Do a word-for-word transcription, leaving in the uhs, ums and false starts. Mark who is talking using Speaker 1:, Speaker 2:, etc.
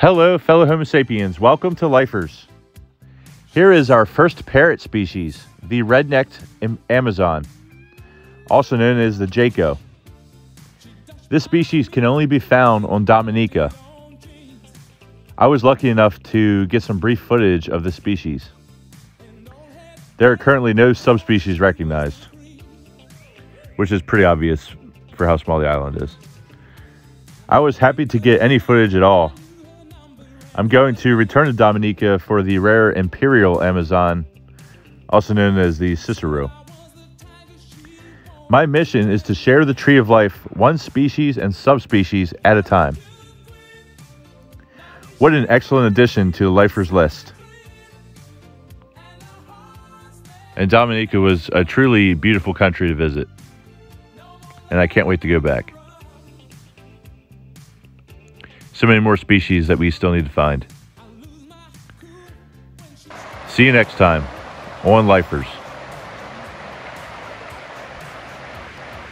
Speaker 1: Hello, fellow Homo sapiens. Welcome to Lifers. Here is our first parrot species, the red-necked Amazon, also known as the Jaco. This species can only be found on Dominica. I was lucky enough to get some brief footage of this species. There are currently no subspecies recognized, which is pretty obvious for how small the island is. I was happy to get any footage at all. I'm going to return to Dominica for the rare imperial Amazon, also known as the Cicero. My mission is to share the tree of life one species and subspecies at a time. What an excellent addition to the Lifers list. And Dominica was a truly beautiful country to visit, and I can't wait to go back. So many more species that we still need to find. See you next time on Lifers.